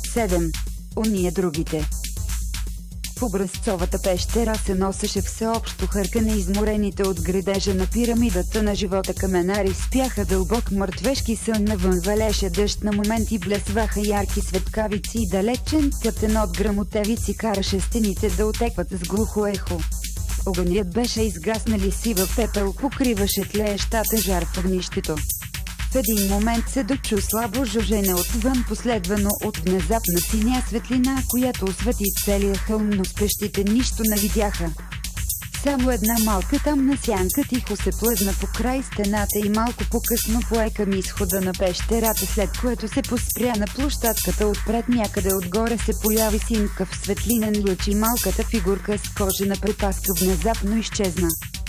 7. Ония другите. В образцовата пещера се носеше всеобщо хъркане. Изморените от градежа на пирамидата на живота каменари спяха дълбок мъртвешки сън. Навън валеше дъжд, на моменти блесваха ярки светкавици и далечен тътен от грамотевици караше стените да отекват с глухо ехо. Огънят беше изгаснали, сива пепел покриваше тлеещата жар в огнището. В един момент се дочу слабо жужене отвън, последвано от внезапна синя светлина, която освети целия хълм, но спещите нищо не видяха. Само една малка тъмна сянка тихо се плъзна по край стената и малко по-късно пое към изхода на пещерата, след което се поспря на площадката отпред. Някъде отгоре се появи синкав светлинен лъч и малката фигурка с кожена препаска внезапно изчезна.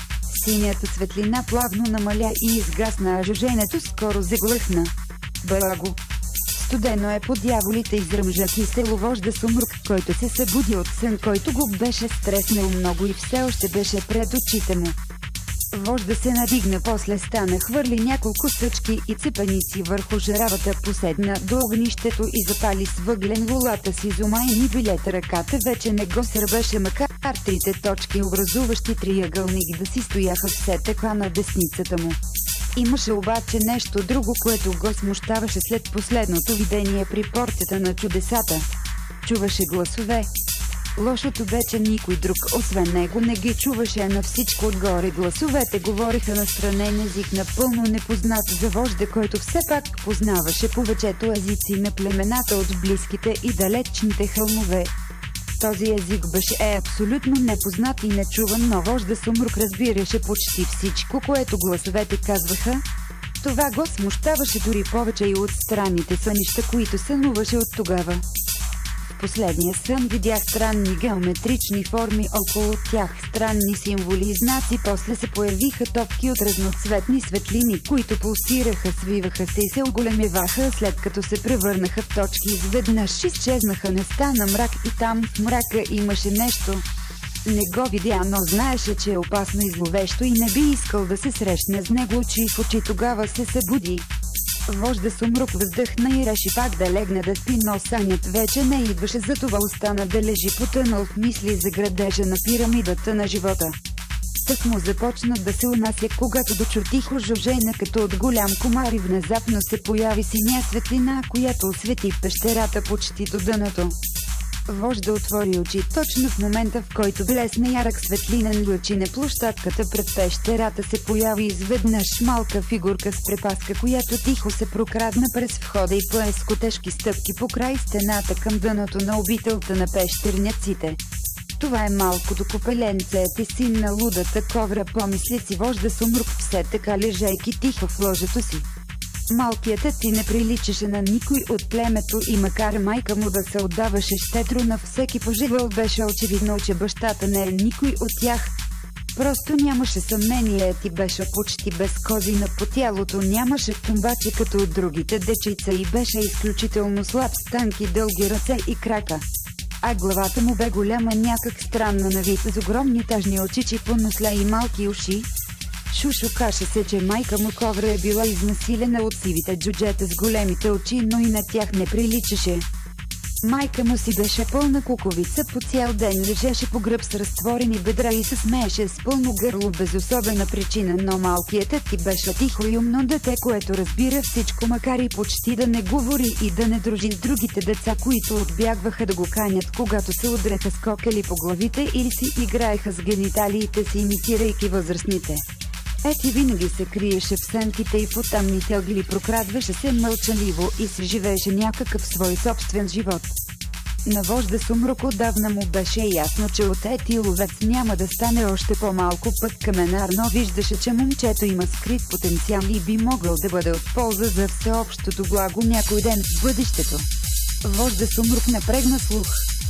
Синята светлина плавно намаля и изгасна, а жуженето скоро заглъхна. Благо! Студено е по дяволите, изръмжа киселовожда Сумрук, който се събуди от сън, който го беше стреснал много и все още беше пред очите му. Вожда се надигна, после стана, хвърли няколко съчки и цепаници върху жаравата, поседна до огнището и запали с въглен волата си зумайни билета. Ръката вече не го сърбеше, макар трите точки, образуващи триъгълник, да си стояха все така на десницата му. Имаше обаче нещо друго, което го смущаваше след последното видение при портата на чудесата. Чуваше гласове. Лошото бе, че никой друг освен него не ги чуваше, на всичко отгоре гласовете говориха на странен език, напълно непознат за вожда, който все пак познаваше повечето езици на племената от близките и далечните хълмове. Този език беше абсолютно непознат и нечуван, но вожда Сумрук разбираше почти всичко, което гласовете казваха. Това го смущаваше дори повече и от странните сънища, които сънуваше от тогава. В последния сън видях странни геометрични форми около тях, странни символи и знаци, после се появиха топки от разноцветни светлини, които пулсираха, свиваха се и се оголемяваха, след като се превърнаха в точки, изведнъж изчезнаха, не стана мрак и там в мрака имаше нещо. Не го видя, но знаеше, че е опасно и зловещо и не би искал да се срещне с него очи в очи. Тогава се събуди. Вожда Сумрук въздъхна и реши пак да легне да спи, но сънят вече не идваше, затова остана да лежи потънал в мисли за градежа на пирамидата на живота. Тък му започна да се унася, когато дочу тихо жужене като от голям комар и внезапно се появи синя светлина, която освети пещерата почти до дъното. Вожда отвори очи точно в момента, в който блесна ярък светлинен лъч и на площадката пред пещерата се появи изведнъж малка фигурка с препаска, която тихо се прокрадна през входа и пое с котешки стъпки по край стената към дъното на обителта на пещерняците. Това е малкото копеленце, ти син на лудата ковра, помисли си вожда Сумрук, все така лежайки тихо в ложето си. Малкият ти не приличаше на никой от племето и макар майка му да се отдаваше щедро на всеки поживал, беше очевидно, че бащата не е никой от тях. Просто нямаше съмнение, ти беше почти без козина по тялото, нямаше тъмбаче като от другите дечица и беше изключително слаб с тънки дълги ръце и крака. А главата му бе голяма, някак странна на вид, с огромни тъжни очичи по носле и малки уши. Шушукаше се, че майка му ковра е била изнасилена от сивите джуджета с големите очи, но и на тях не приличаше. Майка му си беше пълна куковица, по цял ден лежеше по гръб с разтворени бедра и се смееше с пълно гърло без особена причина, но малкият ти беше тихо и умно дете, което разбира всичко, макар и почти да не говори и да не дружи с другите деца, които отбягваха да го канят, когато се удреха с кокели по главите или си играеха с гениталиите си, имитирайки възрастните. Ети винаги се криеше в сенките и в оттамните ъгли, прокрадваше се мълчаливо и си живееше някакъв свой собствен живот. На вожда Сумрук отдавна му беше ясно, че от Ети ловец няма да стане още по-малко пък каменар, но виждаше, че момчето има скрит потенциал и би могъл да бъде от полза за всеобщото благо някой ден в бъдещето. Вожда Сумрук напрегна слух.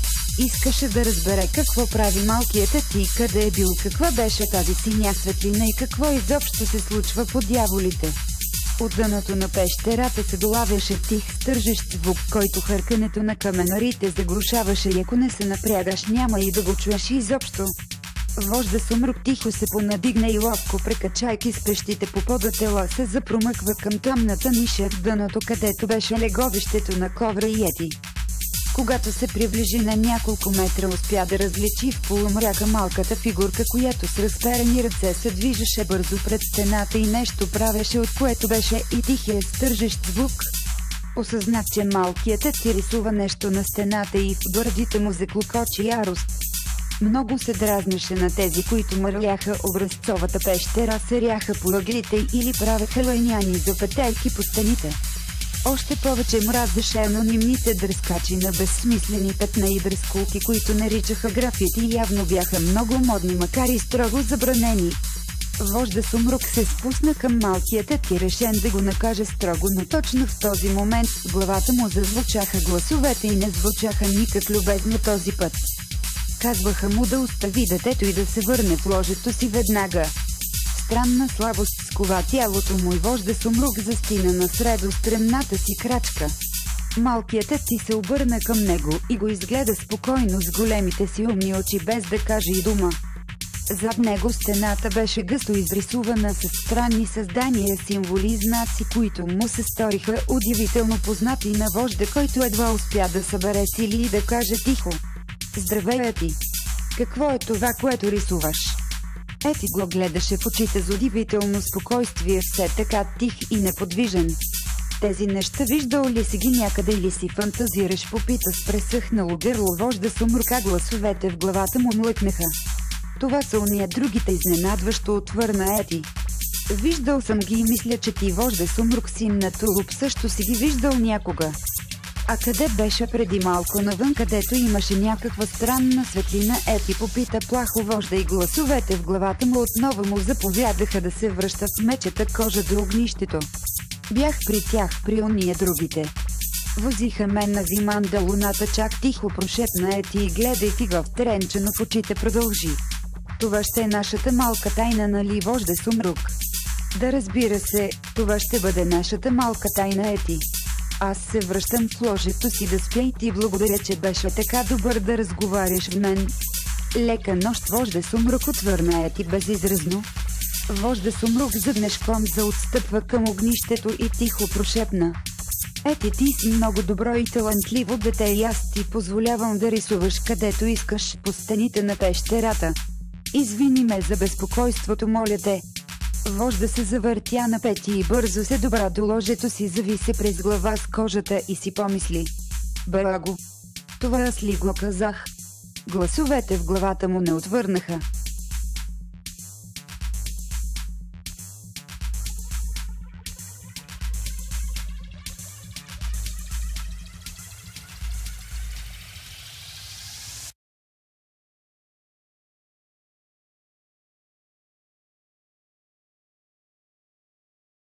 Искаше да разбере какво прави малкият ти, къде е бил, каква беше тази синя светлина и какво изобщо се случва по дяволите. От дъното на пещерата се долавяше тих, стържещ звук, който хъркането на каменарите заглушаваше и ако не се напрягаш, няма и да го чуеш изобщо. Вожда Сумрук тихо се понадигна и ловко, прекачайки с пещите по пода тела, се запромъква към тъмната ниша в дъното, където беше леговището на ковра и Ети. Когато се приближи на няколко метра, успя да различи в полумряка малката фигурка, която с разперени ръце се движеше бързо пред стената и нещо правеше, от което беше и тихия стържещ звук. Осъзнах, че малкият Ети рисува нещо на стената и в гърдите му заклокочи ярост. Много се дразнеше на тези, които мърляха образцовата пещера, серяха по ъглите или правеха лайняни запетелки по стените. Още повече мразеше анонимните дръскачи на безсмислени петна и дръскулки, които наричаха графити и явно бяха много модни, макар и строго забранени. Вожда Сумрук се спусна към малкият Ети, решен да го накаже строго, но точно в този момент в главата му зазвучаха гласовете и не звучаха никак любезно този път. Казваха му да остави детето и да се върне в ложето си веднага. Странна слабост скова тялото му и вожда Сумрук застина насред устремната си крачка. Малкият Ети се обърна към него и го изгледа спокойно с големите си умни очи, без да каже и дума. Зад него стената беше гъсто изрисувана с странни създания, символи и знаци, които му се сториха удивително познати на вожда, който едва успя да събере сили и да каже тихо: „Здравей, Ети! Какво е това, което рисуваш?“ Ети го гледаше в очите с удивително спокойствие, все така тих и неподвижен. „Тези неща виждал ли си ги някъде или си фантазираш?“ попита с пресъхнало гърло вожда Сумрука. Гласовете в главата му млъкнаха. „Това са уния другите“, изненадващо отвърна Ети. „Виждал съм ги и мисля, че ти, вожда Сумрук, син на Тулуп, също си ги виждал някога.“ „А къде беше преди малко навън, където имаше някаква странна светлина?“ Ети попита плахо вожда и гласовете в главата му отново му заповядаха да се връща в мечета кожа до огнището. „Бях при тях, при ония другите. Возиха мен на Зиманда луната“, чак тихо прошепна Ети и гледайки го втренчено в очите продължи. „Това ще е нашата малка тайна, нали, вожда Сумрук?“ „Да, разбира се, това ще бъде нашата малка тайна, Ети. Аз се връщам в ложето си да спя и ти благодаря, че беше така добър да разговаряш в мен.“ „Лека нощ, вожда Сумрук“, отвърна Ети безизразно. Вожда Сумрук заднешком заотстъпва към огнището и тихо прошепна: „Ети, ти си много добро и талантливо дете и аз ти позволявам да рисуваш където искаш по стените на пещерата. Извини ме за безпокойството, моля те.“ Вожда се завъртя на пети и бързо се добра до ложето си, зави се през глава с кожата и си помисли: „Благо, това аз ли го казах?“ Гласовете в главата му не отвърнаха.